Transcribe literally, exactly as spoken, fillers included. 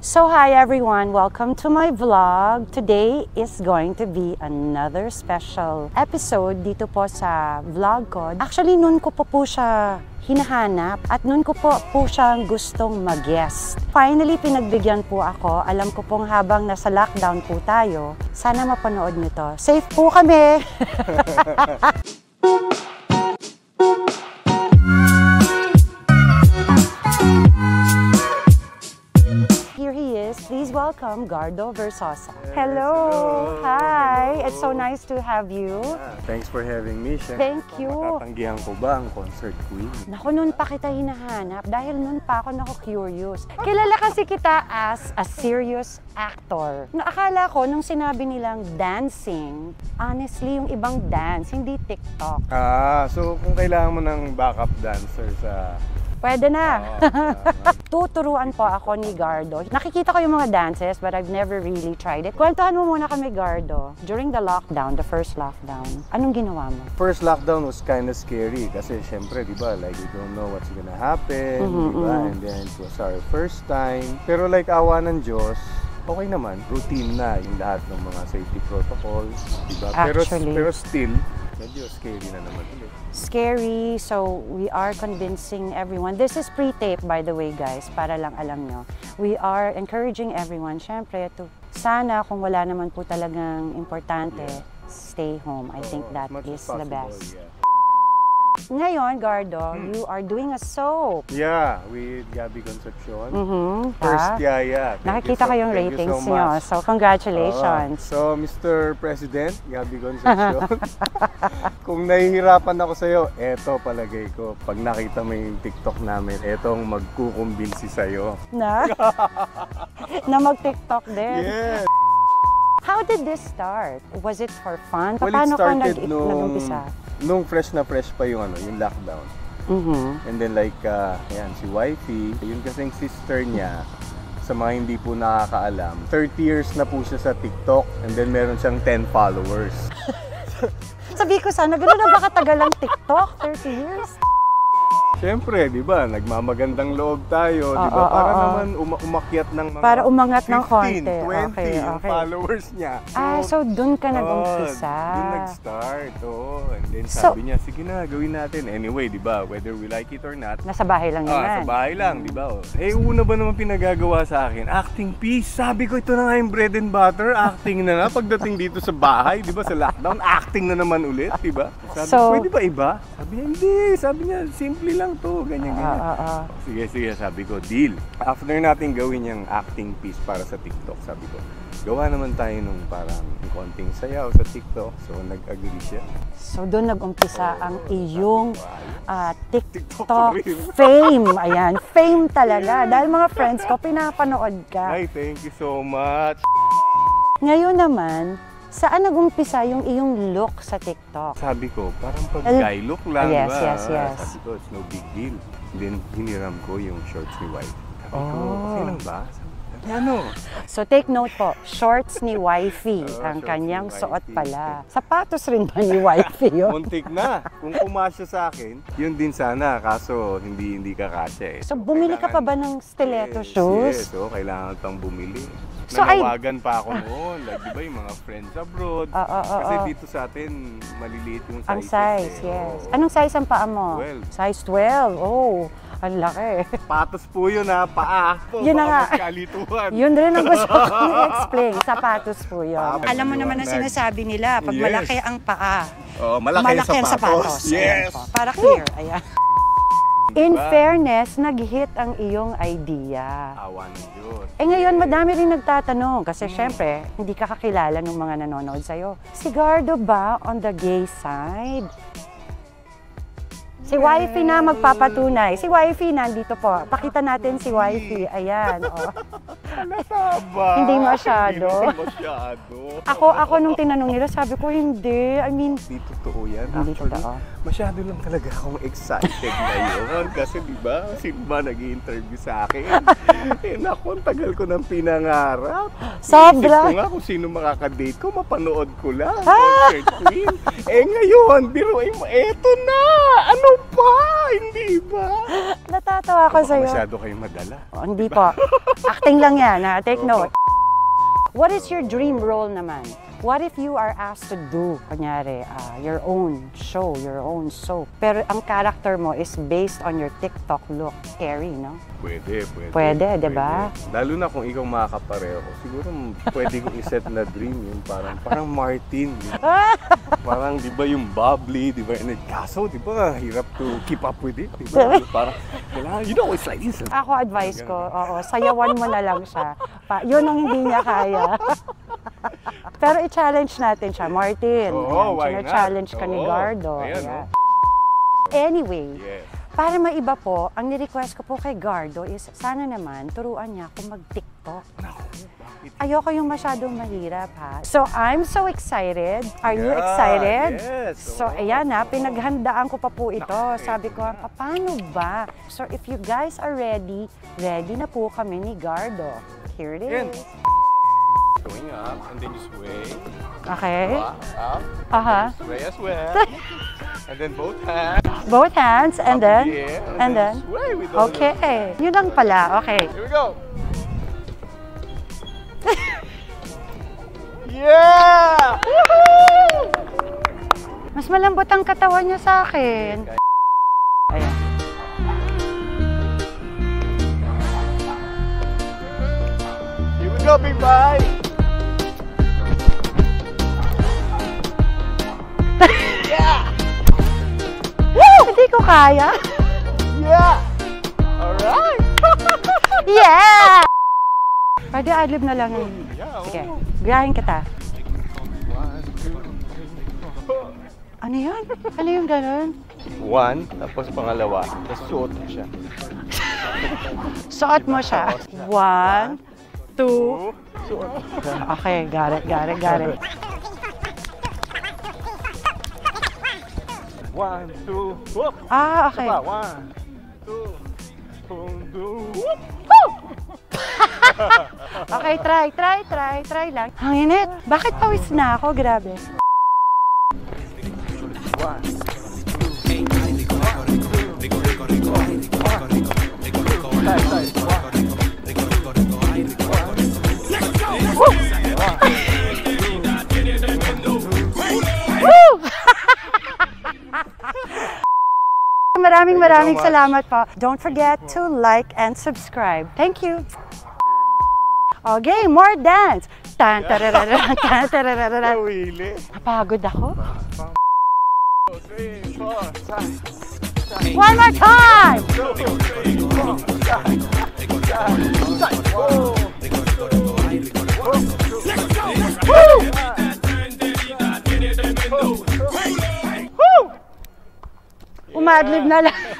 So hi everyone, welcome to my vlog. Today is going to be another special episode dito po sa vlog ko. Actually, noon ko po po siya hinahanap at noon ko po po siyang gustong mag-guest. Finally, pinagbigyan po ako. Alam ko pong habang nasa lockdown po tayo, sana mapanood nyo to. Safe po kami! Please welcome Gardo, Versoza. Hello. Hello! Hi! Hello. It's so nice to have you. Yeah, thanks for having me, Chef. Thank you. Matatanggihan ko ba ang concert queen? Naku, noon pa kita hinahanap dahil noon pa ako naku-curious. Kilala kasi kita as a serious actor. Naakala ko nung sinabi nilang dancing, honestly, yung ibang dance, hindi TikTok. Ah, so kung kailangan mo ng backup dancer sa... Pwede na. Oh, uh, Tuturuan po ako ni Gardo. Nakikita ko yung mga dances but I've never really tried it. Kwentuhan mo muna kami, Gardo. During the lockdown, the first lockdown, anong ginawa mo? First lockdown was kind of scary kasi syempre, di ba, like we don't know what's gonna happen, mm-hmm, di ba? mm-hmm. And then it was our first time. Pero like awa ng Diyos, okay naman. Routine na yung lahat ng mga safety protocols, di ba? Pero, pero still, medyo scary na naman ulit. Scary, so we are convincing everyone. This is pre-tape, by the way, guys, para lang alam nyo. We are encouraging everyone, syempre, to sana kung wala naman po talagang importante, yeah. Stay home. I think that is possible, the best. Yeah. Ngayon, Gardo, hmm. you are doing a soap. Yeah, with Gabi Concepcion. Mm-hmm. First ah. yaya. Nakikita ko yung ratings so nyo. So, congratulations. Uh, so, Mister President, Gabi Concepcion, kung nahihirapan ako sa'yo, eto palagay ko. Pag nakita mo yung TikTok namin, etong magkukumbinsi sa'yo. Na? Na mag-TikTok din? Yes! How did this start? Was it for fun? Well, Paano it started ka nung, nag-umpisa? Nung fresh na fresh pa yung, ano, yung lockdown. Mm-hmm. And then like, uh, ayan, si Wifey, yun kasing sister niya, sa mga hindi po nakakaalam, thirty years na po siya sa TikTok and then meron siyang ten followers. Sabi ko sana, gano'n na ba katagal ang TikTok? thirty years? Siyempre, di ba? Nagmamagandang loob tayo, oh, di ba? Oh, para oh, naman uma umakyat ng mga para umangat ng fifteen, konti. twenty Okay, yung okay. followers niya. So, ah, so dun ka nag-umpisa. Oh, dun nag-start, oh. And then so, sabi niya, sige na, gawin natin. Anyway, di ba? Whether we like it or not. Nasa bahay lang naman. Ah, sa bahay lang, di ba? Eh, una ba naman pinagagawa sa akin? Acting piece. Sabi ko, ito na nga yung bread and butter. Acting na na. Pagdating dito sa bahay, di ba? Sa lockdown, acting na naman ulit, di ba? Sabi so, ko, pwede ba iba? Sabi niya, hindi. Sabi niya, simple lang to. Ganyan, ganyan. Uh, uh, uh. Sige, sige, sabi ko, deal. After natin gawin yung acting piece para sa TikTok, sabi ko, gawa naman tayo nung parang konting sayaw sa TikTok. So, nag-agree siya. So, doon nag-umpisa oh, ang iyong uh, TikTok, TikTok fame. Ayan, fame talaga. Dahil mga friends ko, pinapanood ka. Ay, thank you so much. Ngayon naman, saan nag-umpisa yung iyong look sa TikTok? Sabi ko, parang pag-guy look lang, yes, ba? Yes, yes, Sabi ko, it's no big deal. Then, hiniram ko yung shorts ni Wife. Sabi oh. ko, okay lang ba? Ano? So take note po, shorts ni Wifey oh, ang kanyang ni suot pala. Sapatos rin ba ni Wifey yun? Muntik na. Kung pumasya sa akin, yun din sana. Kaso hindi hindi kakasya eh. So bumili ka pa ba ng stiletto yes, shoes? Yes, so kailangan pang bumili. So, Nanawagan I... pa ako noon. Like, di ba yung mga friends abroad? Uh, uh, uh, Kasi uh. dito sa atin, maliliit yung size. Ang size, eh. yes. Oh. Anong size ang paa mo? twelve. Size twelve. Oh, ang laki. Patos po yun ha, paa. Yun na nga. Yun rin ang gusto ko i-explain. Sapatos po yun. Ah, alam mo naman ang sinasabi nila, pag yes. malaki ang paa, oh, malaki, malaki ang sapatos. sapatos. Yes. Po, para clear. Ayan. In fairness, nag-hit ang iyong idea. Awa ng Diyos. Eh ngayon, madami rin nagtatanong kasi hmm. syempre, hindi ka kakilala ng mga nanonood sa'yo. Si Gardo ba on the gay side? Si Wifey na magpapatunay. Si Wifey nandito po. Pakita natin si Wifey. Ayan. Oh. Nasaba. Hindi masyado. Hindi masyado. Ako, ako nung tinanong nila, sabi ko hindi. I mean, hindi totoo yan. Hindi Actually, totoo. Masyado lang talaga akong excited ngayon. Kasi di ba, sino ba nag-i-interview sa akin? Eh naku, tagal ko ng pinangarap. Sobra. Iisip ko nga kung sino makakadate ko, mapanood ko lang. Ah! Queen. Eh ngayon, biruin mo, eto na! Ano pa? Hindi ba? Natatawa ko sa'yo. Masyado kayong madala. Oh, hindi po. Acting lang yan. yan, ha? Take note. What is your dream role naman? What if you are asked to do, kunyari, uh, your own show, your own soap, pero ang character mo is based on your TikTok look? Scary, no? Pwede, pwede. Pwede, di ba? Lalo na kung ikaw makakapareho. Siguro pwede kong iset na dream yun. Parang, parang Martin. Parang, di ba yung bubbly, di ba? Kaso, di ba, hirap to keep up with it. Di ba? Parang, you know, it's like this. Ako, advice ko, oo, sayawan mo na lang siya. Pa, yun ang hindi niya kaya. Pero i-challenge natin siya, Martin. Oo, why not? Challenge ka ni Gardo. Ayan, Ayan. Anyway, yes. Para maiba po, ang ni-request ko po kay Gardo is sana naman turuan niya kung mag-TikTok. Ayoko yung masyadong mahirap, ha? So, I'm so excited. Are you Yeah, excited? yes. So, ayan ha, pinaghandaan ko pa po ito. Sabi ko, paano ba? So, if you guys are ready, ready na po kami ni Gardo. Here it is. Going up, and then you sway. Okay. Up, up. Uh-huh. Sway as well. And then both hands. Both hands, and Up then, in the air, and, and then, then, sway with the okay. Yun lang pala, okay. Here we go. Yeah! Woohoo! Mas malambot ang katawan niya sa akin. Ayan. Here we go, big boy. Yeah! Woo! Hindi ko kaya. Yeah! Alright! Yeah! Pwede adlib na lang yung... Yeah, Sige, oh. gayahin kita. One, two, four. Ano yun? Ano yung ganun? One, tapos pangalawa, tapos suot mo siya. Suot mo siya. One, two. Suot mo siya. Okay, got it, got it, got it. One, two, whoop! Ah, okay. Diba? One, two, one, two, whoop! Okay, try, try, try, try lang. Ang init. Bakit pawis na ako? Grabe. One, Maraming maraming salamat po. Don't forget to like and subscribe. Thank you. Okay, more dance. Tan tararara, tan tararara. Nawili. Napagod ako. Three, four, five. One more time. Woo! Umadlib na lang.